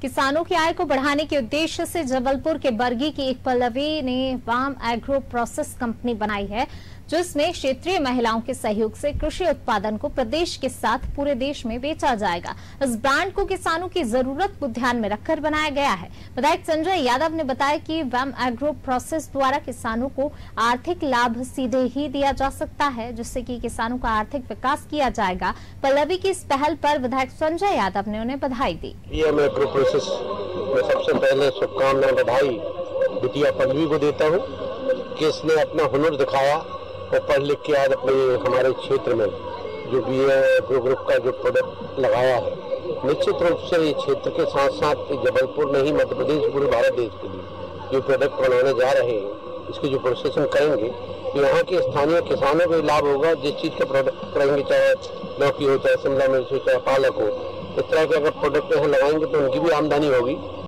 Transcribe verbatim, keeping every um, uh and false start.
किसानों की आय को बढ़ाने के उद्देश्य से जबलपुर के बरगी की एक पल्लवी ने वाम एग्रो प्रोसेस कंपनी बनाई है, जिसमें क्षेत्रीय महिलाओं के सहयोग से कृषि उत्पादन को प्रदेश के साथ पूरे देश में बेचा जाएगा। इस ब्रांड को किसानों की जरूरत को ध्यान में रखकर बनाया गया है। विधायक संजय यादव ने बताया कि वाम एग्रो प्रोसेस द्वारा किसानों को आर्थिक लाभ सीधे ही दिया जा सकता है, जिससे कि किसानों का आर्थिक विकास किया जाएगा। पल्लवी की इस पहल पर विधायक संजय यादव ने उन्हें बधाई दी। एग्रो प्रोसेस में सबसे पहले शुभकामनाएं बधाई बिटिया पल्लवी को देता हूँ कि इसने अपना हुनर दिखाया और पढ़ लिख के आज अपने हमारे क्षेत्र में जो भी एग्रो ग्रुप का जो प्रोडक्ट लगाया है, निश्चित रूप से ये क्षेत्र के साथ साथ जबलपुर नहीं मध्य प्रदेश पूरे भारत देश के लिए जो प्रोडक्ट बनाने जा रहे हैं, इसकी जो प्रोसेसिंग करेंगे तो यहाँ के स्थानीय किसानों को लाभ होगा। जिस चीज़ का प्रोडक्ट करेंगे, चाहे लौकी हो, चाहे शिमला मिर्च हो, चाहे पालक हो, इस तरह के अगर प्रोडक्ट यहाँ लगाएंगे तो उनकी भी आमदनी होगी।